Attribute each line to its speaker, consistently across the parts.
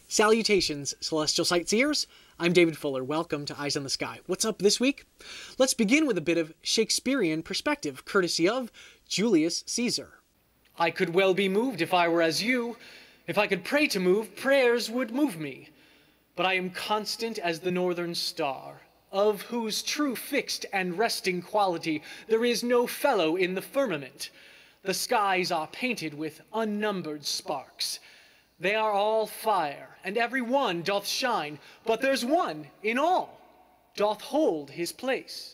Speaker 1: Salutations, celestial sightseers. I'm David Fuller. Welcome to Eyes on the Sky. What's up this week? Let's begin with a bit of Shakespearean perspective, courtesy of Julius Caesar.
Speaker 2: I could well be moved if I were as you. If I could pray to move, prayers would move me. But I am constant as the northern star, of whose true fixed and resting quality there is no fellow in the firmament. The skies are painted with unnumbered sparks. They are all fire, and every one doth shine, but there's one in all doth hold his place.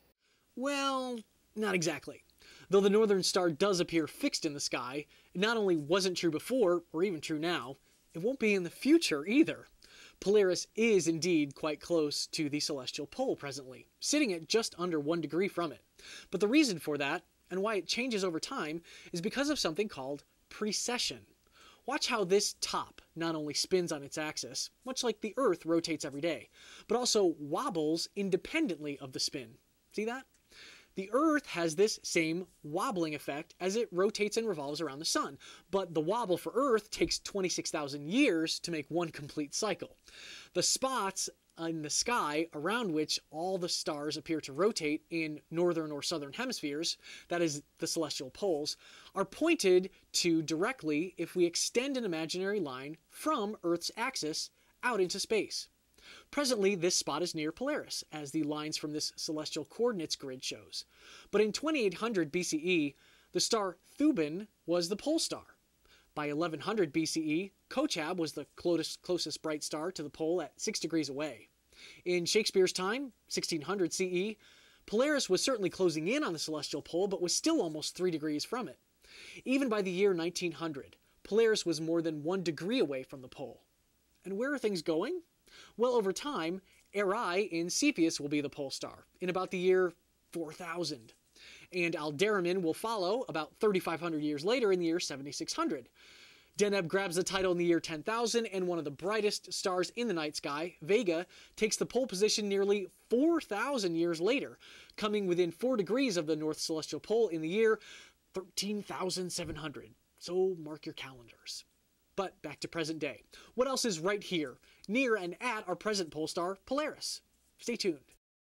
Speaker 1: Well, not exactly. Though the northern star does appear fixed in the sky, it not only wasn't true before, or even true now, it won't be in the future either. Polaris is indeed quite close to the celestial pole presently, sitting at just under 1 degree from it. But the reason for that, and why it changes over time, is because of something called precession. Watch how this top not only spins on its axis, much like the Earth rotates every day, but also wobbles independently of the spin. See that? The Earth has this same wobbling effect as it rotates and revolves around the Sun, but the wobble for Earth takes 26,000 years to make one complete cycle. The spots in the sky around which all the stars appear to rotate in northern or southern hemispheres, that is the celestial poles, are pointed to directly if we extend an imaginary line from Earth's axis out into space. Presently, this spot is near Polaris, as the lines from this celestial coordinates grid shows. But in 2800 BCE, the star Thuban was the pole star. By 1100 BCE, Kochab was the closest bright star to the pole at 6 degrees away. In Shakespeare's time, 1600 CE, Polaris was certainly closing in on the celestial pole, but was still almost 3 degrees from it. Even by the year 1900, Polaris was more than 1 degree away from the pole. And where are things going? Well, over time, Eri in Cepheus will be the pole star in about the year 4000. And Alderamin will follow about 3,500 years later in the year 7600. Deneb grabs the title in the year 10,000, and one of the brightest stars in the night sky, Vega, takes the pole position nearly 4,000 years later, coming within 4 degrees of the North Celestial Pole in the year 13,700. So mark your calendars. But back to present day. What else is right here, near and at our present pole star, Polaris? Stay tuned.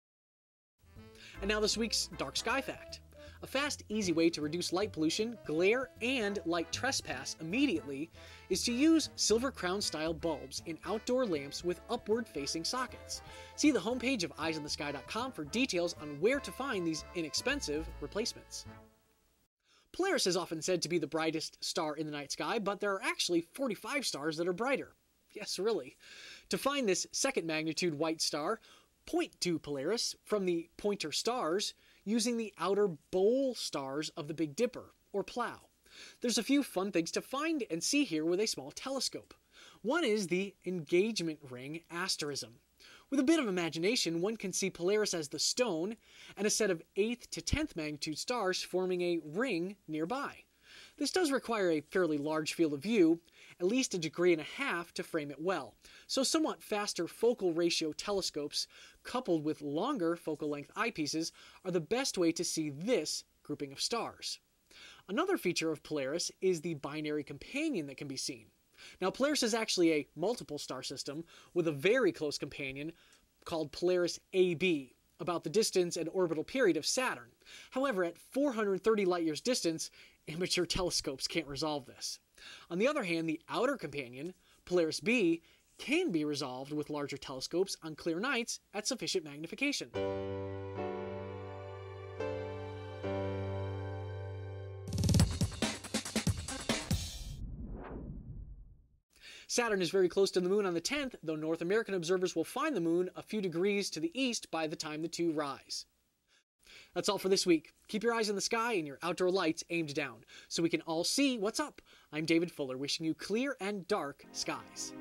Speaker 1: And now this week's Dark Sky Fact. A fast, easy way to reduce light pollution, glare, and light trespass immediately is to use silver crown style bulbs in outdoor lamps with upward-facing sockets. See the homepage of eyesonthesky.com for details on where to find these inexpensive replacements. Polaris is often said to be the brightest star in the night sky, but there are actually 45 stars that are brighter. Yes, really. To find this second magnitude white star, point to Polaris from the pointer stars using the outer bowl stars of the Big Dipper, or Plough. There's a few fun things to find and see here with a small telescope. One is the engagement ring asterism. With a bit of imagination, one can see Polaris as the stone and a set of 8th to 10th magnitude stars forming a ring nearby. This does require a fairly large field of view, at least 1.5 degrees to frame it well, so somewhat faster focal ratio telescopes coupled with longer focal length eyepieces are the best way to see this grouping of stars. Another feature of Polaris is the binary companion that can be seen. Now, Polaris is actually a multiple star system with a very close companion called Polaris AB, about the distance and orbital period of Saturn. However, at 430 light-years distance, amateur telescopes can't resolve this. On the other hand, the outer companion, Polaris B, can be resolved with larger telescopes on clear nights at sufficient magnification. Saturn is very close to the moon on the 10th, though North American observers will find the moon a few degrees to the east by the time the two rise. That's all for this week. Keep your eyes in the sky and your outdoor lights aimed down, so we can all see what's up. I'm David Fuller, wishing you clear and dark skies.